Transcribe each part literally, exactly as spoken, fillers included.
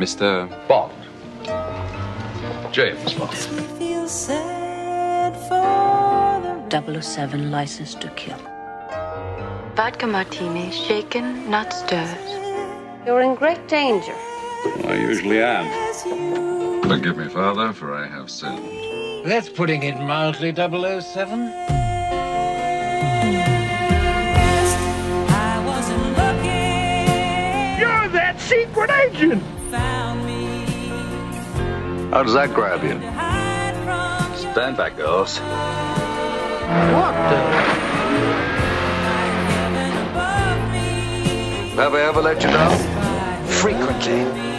Mister Bond. James Bond. double oh seven License to Kill. Vodka martini, shaken, not stirred. You're in great danger. I usually am. Forgive me, Father, for I have sinned. That's putting it mildly, double oh seven. You're that secret agent! How does that grab you? Stand back, girls. What the? Have I ever let you down? Frequently.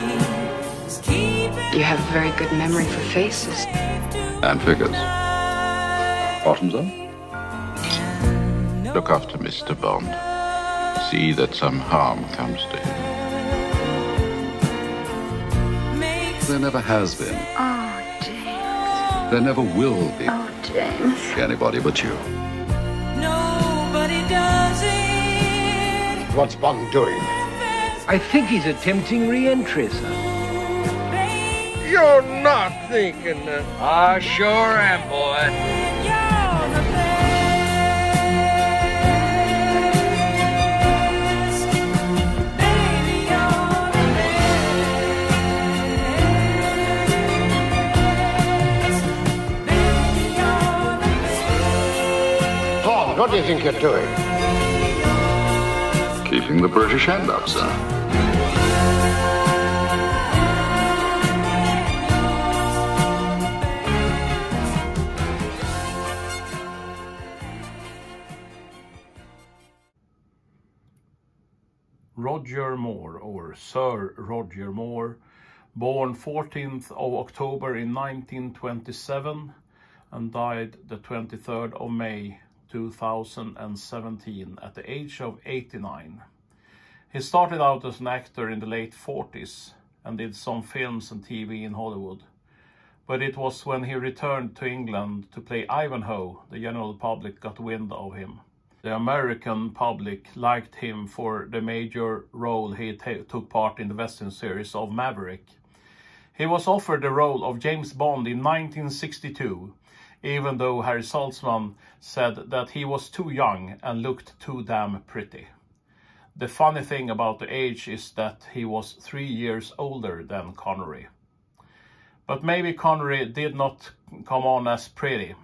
You have a very good memory for faces. And figures. Bottoms up? Look after Mister Bond. See that some harm comes to him. There never has been. Oh, James. There never will be. Oh, James. Anybody but you. Nobody does it. What's Bond doing? I think he's attempting re-entry, sir. You're not thinking that. I sure am, boy. Bond, what do you think you're doing? Keeping the British hand up, sir. Roger Moore, or Sir Roger Moore, born fourteenth of October in nineteen twenty-seven and died the twenty-third of May two thousand seventeen at the age of eighty-nine. He started out as an actor in the late forties and did some films and T V in Hollywood. But it was when he returned to England to play Ivanhoe the general public got wind of him. The American public liked him for the major role he took part in the Western series of Maverick. He was offered the role of James Bond in nineteen sixty-two, even though Harry Saltzman said that he was too young and looked too damn pretty. The funny thing about the age is that he was three years older than Connery. But maybe Connery did not come on as pretty.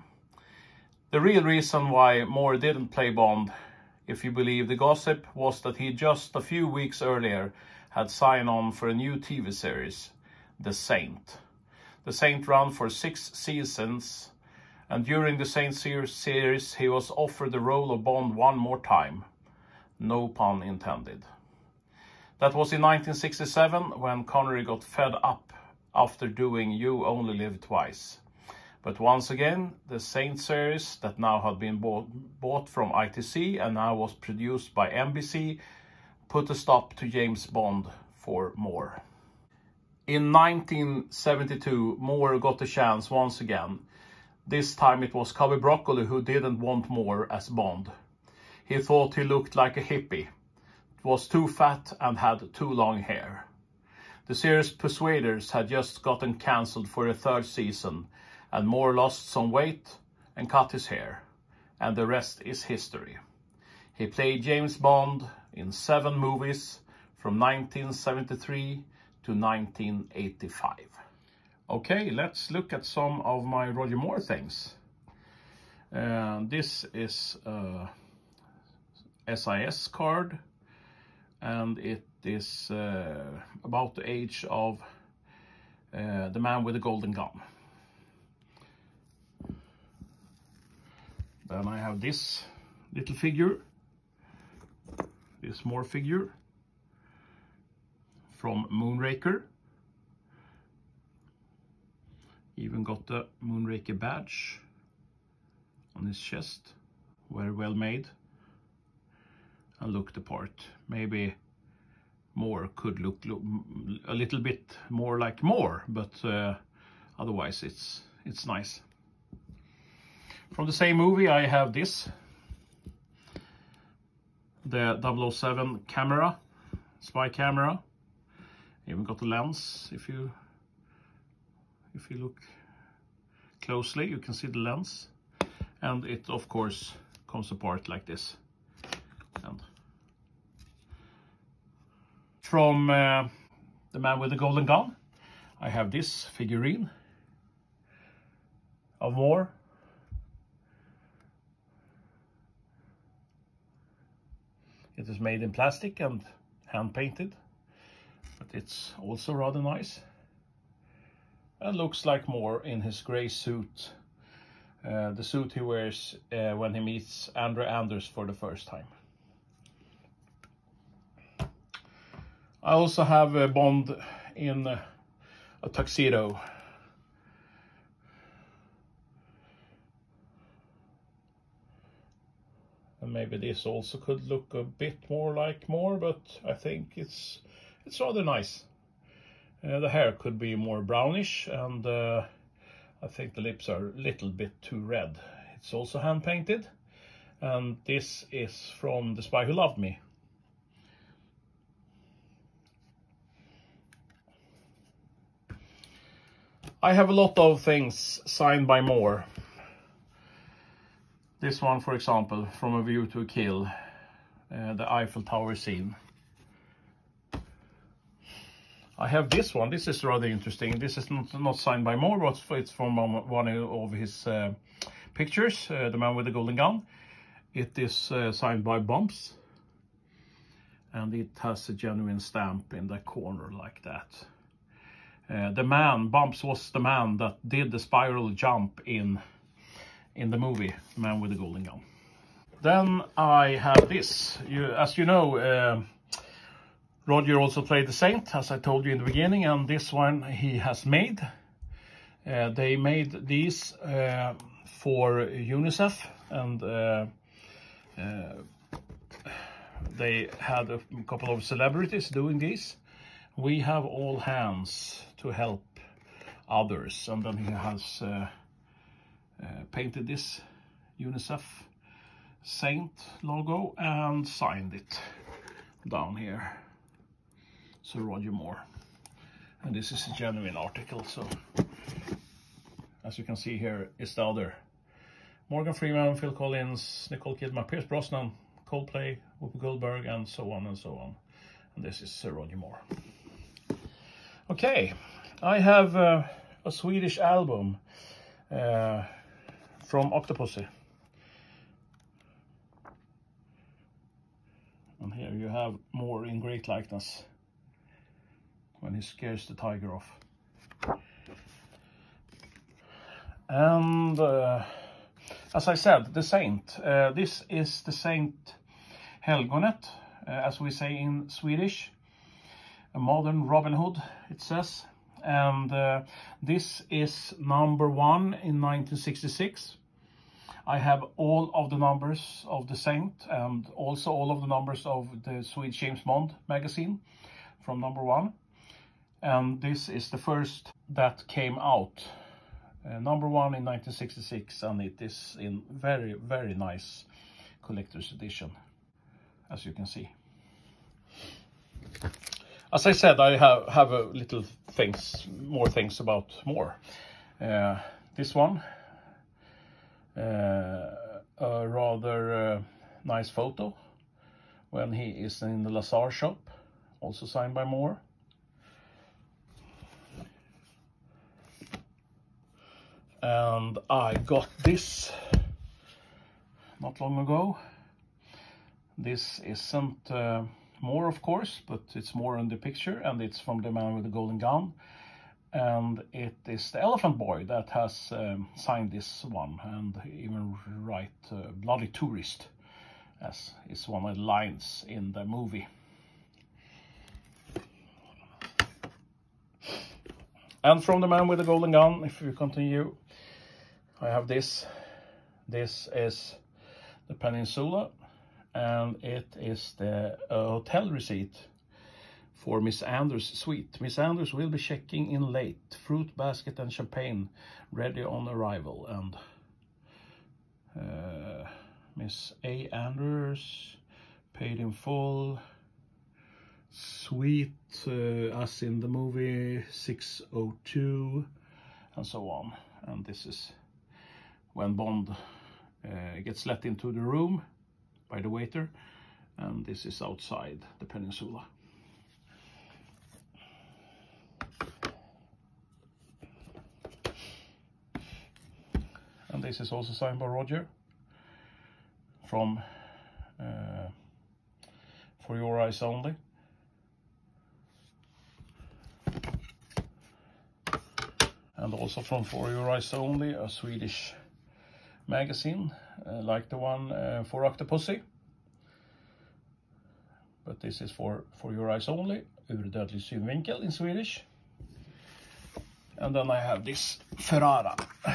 The real reason why Moore didn't play Bond, if you believe the gossip, was that he just a few weeks earlier had signed on for a new T V series, The Saint. The Saint ran for six seasons, and during the Saint series he was offered the role of Bond one more time. No pun intended. That was in nineteen sixty-seven, when Connery got fed up after doing You Only Live Twice. But once again, the Saint series that now had been bought, bought from I T C and now was produced by N B C put a stop to James Bond for Moore. In nineteen seventy-two, Moore got a chance once again. This time it was Cubby Broccoli who didn't want Moore as Bond. He thought he looked like a hippie, was too fat and had too long hair. The series Persuaders had just gotten cancelled for a third season, and Moore lost some weight and cut his hair, and the rest is history. He played James Bond in seven movies from nineteen seventy-three to nineteen eighty-five. Okay, let's look at some of my Roger Moore things. Uh, this is a S I S card, and it is uh, about the age of uh, the man with the golden gun. Then I have this little figure, this Moore figure from Moonraker. Even got the Moonraker badge on his chest, very well made and looked the part. Maybe Moore could look, look a little bit more like Moore, but uh, otherwise it's it's nice. From the same movie I have this, the double oh seven camera, spy camera. Even got a lens. If you if you look closely, you can see the lens, and it of course comes apart like this. And from uh, The Man with the Golden Gun, I have this figurine of Moore. It is made in plastic and hand painted, but it's also rather nice. And looks like Moore in his grey suit, uh, the suit he wears uh, when he meets Andrew Anders for the first time. I also have a Bond in uh, a tuxedo. And maybe this also could look a bit more like Moore, but I think it's it's rather nice. Uh, the hair could be more brownish, and uh, I think the lips are a little bit too red. It's also hand painted, and this is from The Spy Who Loved Me. I have a lot of things signed by Moore. This one, for example, From a View to a Kill, uh, the Eiffel Tower scene. I have this one. This is rather interesting. This is not, not signed by Moore, but it's from one of his uh, pictures, uh, The Man with the Golden Gun. It is uh, signed by Bumps, and it has a genuine stamp in the corner like that. Uh, the man, Bumps was the man that did the spiral jump in in the movie, The Man with the Golden Gun. Then I have this. You, as you know, uh, Roger also played the Saint, as I told you in the beginning, and this one he has made. Uh, they made these uh, for UNICEF, and uh, uh, they had a couple of celebrities doing these. We have all hands to help others, and then he has uh, uh, painted this UNICEF Saint logo and signed it down here. So Roger Moore, and this is a genuine article. So as you can see, here is the other: Morgan Freeman, Phil Collins, Nicole Kidman, Pierce Brosnan, Coldplay, Whoopi Goldberg, and so on and so on. And this is uh, Roger Moore. Okay, I have uh, a Swedish album uh, from Octopussy. And here you have Moore in great likeness when he scares the tiger off. And uh, as I said, the Saint. Uh, this is the Saint Helgonet, uh, as we say in Swedish. A modern Robin Hood, it says. And uh, this is number one in nineteen sixty-six. I have all of the numbers of the Saint, and also all of the numbers of the Swedish James Bond magazine from number one. And this is the first that came out. Uh, number one in nineteen sixty-six, and it is in very, very nice collector's edition, as you can see. As I said, I have, have a little things, more things about Moore. Uh, this one, uh, a rather uh, nice photo when he is in the Lazar shop, also signed by Moore. And I got this not long ago. This isn't uh, Moore, of course, but it's Moore in the picture, and it's from The Man with the Golden Gun. And it is the Elephant Boy that has um, signed this one, and even write uh, Bloody Tourist, as is one of the lines in the movie. And from The Man with the Golden Gun, if you continue, I have this. This is the Peninsula, and it is the uh, hotel receipt for Miss Anders' suite. Miss Anders will be checking in late. Fruit basket and champagne ready on arrival. And uh, Miss A. Anders paid in full. Sweet, uh, as in the movie six oh two, and so on. And this is when Bond uh, gets let into the room by the waiter, and this is outside the peninsula. And this is also signed by Roger from uh, For Your Eyes Only. And also from For Your Eyes Only, a Swedish magazine, uh, like the one uh, for Octopussy. But this is for For Your Eyes Only, Ur dödlig synvinkel in Swedish. And then I have this Ferrara,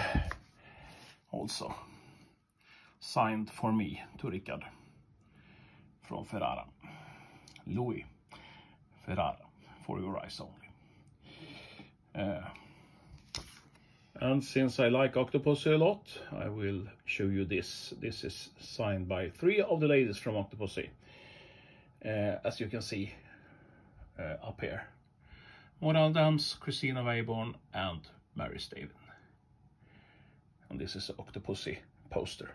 also signed for me to Rickard from Ferrara. Louis Ferrara, For Your Eyes Only. Uh, and since I like Octopussy a lot, I will show you this. This is signed by three of the ladies from Octopussy, uh, as you can see uh, up here. Maud Adams, Christina Wayborn, and Mary Stavin. And this is the Octopussy poster.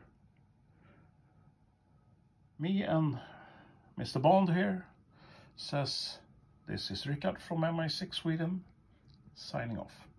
Me and Mister Bond here says, this is Rickard from M I six Sweden, signing off.